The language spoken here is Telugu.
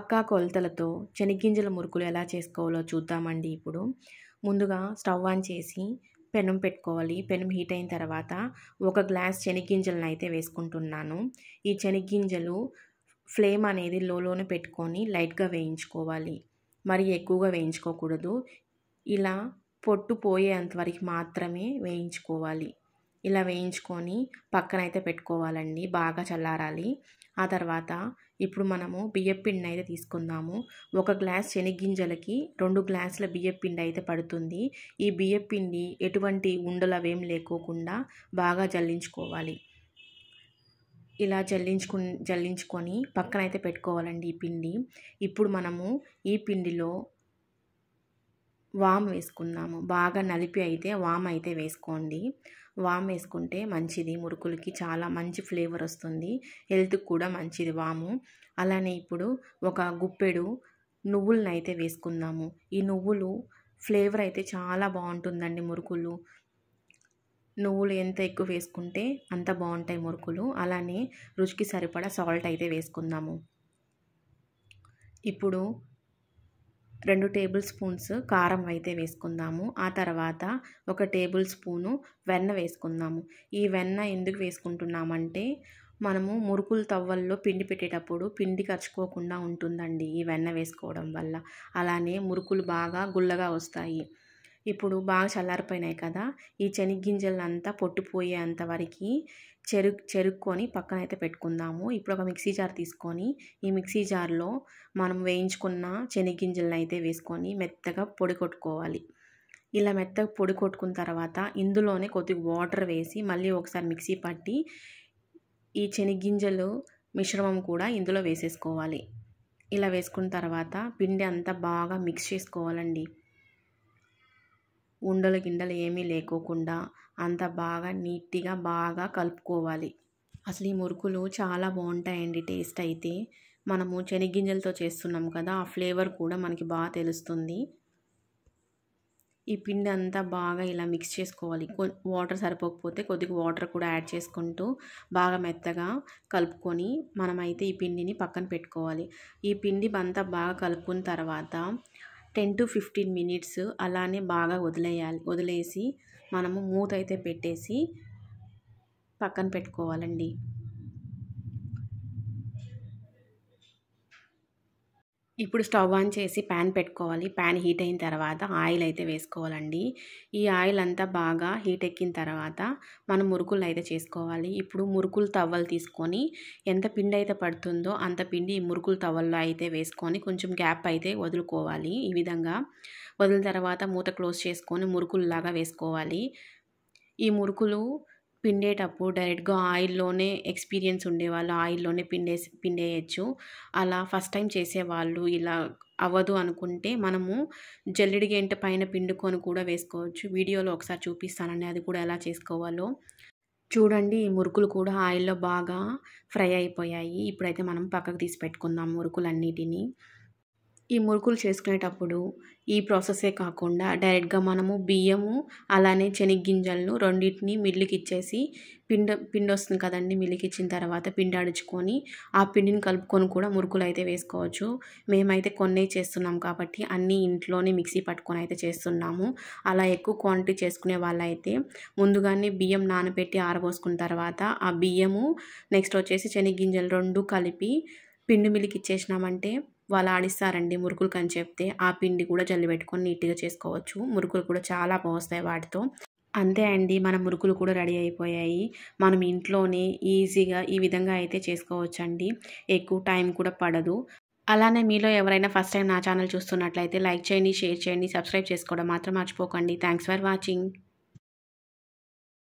పక్కా కొలతలతో శనగ్గింజల మురుకులు ఎలా చేసుకోవాలో చూద్దామండి. ఇప్పుడు ముందుగా స్టవ్ ఆన్ చేసి పెనం పెట్టుకోవాలి. పెనం హీట్ అయిన తర్వాత 1 గ్లాస్ శనగ్గింజలను అయితే వేసుకుంటున్నాను. ఈ శనగ్గింజలు ఫ్లేమ్ అనేది లోలోనే పెట్టుకొని లైట్గా వేయించుకోవాలి. మరి ఎక్కువగా వేయించుకోకూడదు. ఇలా పొట్టు పోయేంత వరకు మాత్రమే వేయించుకోవాలి. ఇలా వేయించుకొని పక్కనైతే పెట్టుకోవాలండి. బాగా చల్లారాలి. ఆ తర్వాత ఇప్పుడు మనము బియ్యపిండిని అయితే తీసుకుందాము. 1 గ్లాస్ శనగ్గింజలకి 2 గ్లాసుల బియ్యపిండి అయితే పడుతుంది. ఈ బియ్యపిండి ఎటువంటి ఉండలు అవేం లేకోకుండా బాగా జల్లించుకోవాలి. ఇలా జల్లించుకొని పక్కనైతే పెట్టుకోవాలండి ఈ పిండి. ఇప్పుడు మనము ఈ పిండిలో వామ్ వేసుకుందాము. బాగా నలిపి అయితే వామ్ అయితే వేసుకోండి. వామ్ వేసుకుంటే మంచిది, మురుకులకి చాలా మంచి ఫ్లేవర్ వస్తుంది. హెల్త్కి కూడా మంచిది వాము. అలానే ఇప్పుడు ఒక గుప్పెడు నువ్వులను అయితే వేసుకుందాము. ఈ నువ్వులు ఫ్లేవర్ అయితే చాలా బాగుంటుందండి మురుకులు. నువ్వులు ఎంత ఎక్కువ వేసుకుంటే అంత బాగుంటాయి మురుకులు. అలానే రుచికి సరిపడా సాల్ట్ అయితే వేసుకుందాము. ఇప్పుడు 2 టేబుల్ స్పూన్స్ కారం అయితే వేసుకుందాము. ఆ తర్వాత 1 టేబుల్ స్పూను వెన్న వేసుకుందాము. ఈ వెన్న ఎందుకు వేసుకుంటున్నామంటే మనము మురుకులు తవ్వల్లో పిండి పెట్టేటప్పుడు పిండి కరుచుకోకుండా ఉంటుందండి ఈ వెన్న వేసుకోవడం వల్ల. అలానే మురుకులు బాగా గుల్లగా వస్తాయి. ఇప్పుడు బాగా చల్లారిపోయినాయి కదా, ఈ శనగ్గింజలంతా పొట్టుపోయేంత వరకు చెరుక్కొని పక్కనైతే పెట్టుకుందాము. ఇప్పుడు ఒక మిక్సీ జార్ తీసుకొని ఈ మిక్సీ జార్లో మనం వేయించుకున్న శనగ్గింజలను అయితే వేసుకొని మెత్తగా పొడి కొట్టుకోవాలి. ఇలా మెత్తగా పొడి కొట్టుకున్న తర్వాత ఇందులోనే కొద్దిగా వాటర్ వేసి మళ్ళీ ఒకసారి మిక్సీ పట్టి ఈ శనగ్గింజలు మిశ్రమం కూడా ఇందులో వేసేసుకోవాలి. ఇలా వేసుకున్న తర్వాత పిండి అంతా బాగా మిక్స్ చేసుకోవాలండి. ఉండలు గిండలు ఏమీ లేకోకుండా అంత బాగా నీట్గా బాగా కలుపుకోవాలి. అసలు ఈ మురుకులు చాలా బాగుంటాయండి. టేస్ట్ అయితే మనము శనగ్గింజలతో చేస్తున్నాం కదా, ఆ ఫ్లేవర్ కూడా మనకి బాగా తెలుస్తుంది. ఈ పిండి అంతా బాగా ఇలా మిక్స్ చేసుకోవాలి. వాటర్ సరిపోకపోతే కొద్దిగా వాటర్ కూడా యాడ్ చేసుకుంటూ బాగా మెత్తగా కలుపుకొని మనమైతే ఈ పిండిని పక్కన పెట్టుకోవాలి. ఈ పిండి అంతా బాగా కలుపుకున్న తర్వాత 10 to 15 మినిట్స్ అలానే బాగా వదిలేసి మనము మూత అయితే పెట్టేసి పక్కన పెట్టుకోవాలండి. ఇప్పుడు స్టవ్ ఆన్ చేసి ప్యాన్ పెట్టుకోవాలి. ప్యాన్ హీట్ అయిన తర్వాత ఆయిల్ అయితే వేసుకోవాలండి. ఈ ఆయిల్ అంతా బాగా హీట్ ఎక్కిన తర్వాత మనం మురుకులు అయితే చేసుకోవాలి. ఇప్పుడు మురుకులు తవ్వలు తీసుకొని ఎంత పిండి అయితే పడుతుందో అంత పిండి ఈ మురుకులు తవ్వల్లో అయితే వేసుకొని కొంచెం గ్యాప్ అయితే వదులుకోవాలి. ఈ విధంగా వదిలిన తర్వాత మూత క్లోజ్ చేసుకొని మురుకుల్లాగా వేసుకోవాలి. ఈ మురుకులు పిండేటప్పుడు డైరెక్ట్గా ఆయిల్లోనే ఎక్స్పీరియన్స్ ఉండేవాళ్ళు ఆయిల్లోనే పిండేయచ్చు. అలా ఫస్ట్ టైం చేసేవాళ్ళు ఇలా అవ్వదు అనుకుంటే మనము జల్లెడి గెంట పైన పిండుకొని కూడా వేసుకోవచ్చు. వీడియోలో ఒకసారి చూపిస్తానండి అది కూడా ఎలా చేసుకోవాలో. చూడండి, ఈ మురుకులు కూడా ఆయిల్లో బాగా ఫ్రై అయిపోయాయి. ఇప్పుడైతే మనం పక్కకు తీసి పెట్టుకుందాం మురుకులన్నిటినీ. ఈ మురుకులు చేసుకునేటప్పుడు ఈ ప్రాసెసే కాకుండా డైరెక్ట్గా మనము బియ్యము అలానే శనగ్గింజలను రెండింటిని మిల్లుకి ఇచ్చేసి పిండి వస్తుంది కదండి, మిల్లుకి ఇచ్చిన తర్వాత పిండి అడుచుకొని ఆ పిండిని కలుపుకొని కూడా మురుకులు అయితే వేసుకోవచ్చు. మేమైతే కొన్ని చేస్తున్నాం కాబట్టి అన్నీ ఇంట్లోనే మిక్సీ పట్టుకొని అయితే చేస్తున్నాము. అలా ఎక్కువ క్వాంటిటీ చేసుకునే వాళ్ళైతే ముందుగానే బియ్యం నానబెట్టి ఆరబోసుకున్న తర్వాత ఆ బియ్యము నెక్స్ట్ వచ్చేసి శనగ్గింజలు 2 కలిపి పిండి మిల్లుకి ఇచ్చేసినామంటే వాళ్ళు ఆడిస్తారండి మురుకులు అని చెప్తే. ఆ పిండి కూడా జల్లి పెట్టుకొని నీట్గా చేసుకోవచ్చు. మురుకులు కూడా చాలా బాగుస్తాయి వాటితో. అంతే అండి, మన మురుకులు కూడా రెడీ అయిపోయాయి. మనం ఇంట్లోనే ఈజీగా ఈ విధంగా అయితే చేసుకోవచ్చండి. ఎక్కువ టైం కూడా పడదు. అలానే మీలో ఎవరైనా ఫస్ట్ టైం నా ఛానల్ చూస్తున్నట్లయితే లైక్ చేయండి, షేర్ చేయండి, సబ్స్క్రైబ్ చేసుకోవడం మాత్రం మర్చిపోకండి. Thanks for watching.